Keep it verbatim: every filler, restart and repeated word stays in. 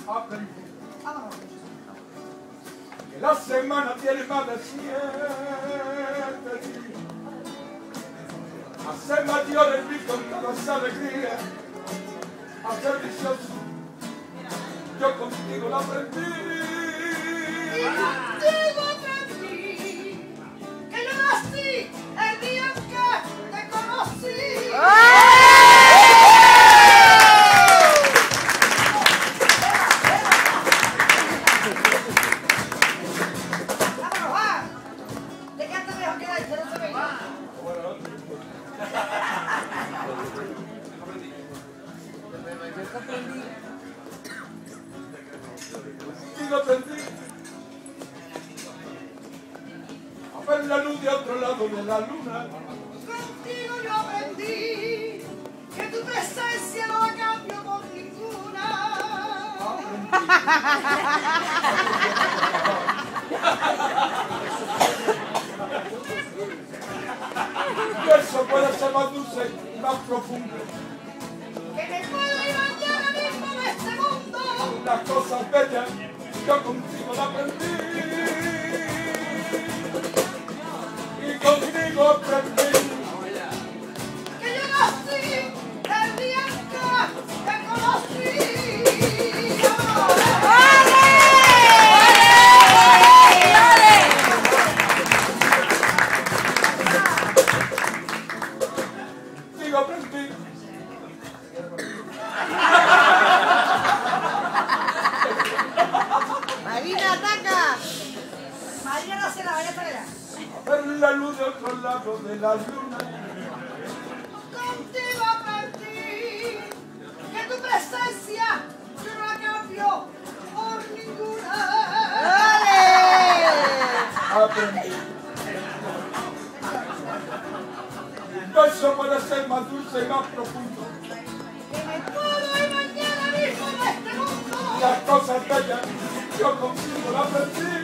aprendí que la semana tiene más de siete días. A ser mayores vi con toda esa alegría, a ser vicioso, yo contigo la aprendí. Y contigo aprendí que yo nací el día en que te conocí. Contigo aprendí a ver la luz de otro lado de la luna. Contigo yo aprendí que tu presencia no la cambio por ninguna. Y eso puede ser más dulce y más profundo. Que me puedo ir mañana mismo de este mundo. Las cosas bellas yo contigo la aprendí. Y contigo aprendí Que yo nací el día en que te conocí. contigo aprendí Marina, ataca. Marina no se la vaya para allá. a ver la luz de otro lado de la luna. Contigo aprendí que tu presencia yo no la cambio por ninguna. ¡Dale! Aprendí. Eso puede ser más dulce y más profundo. Que me puedo ir mañana mismo de este mundo. Las cosas bellas yo contigo la aprendí.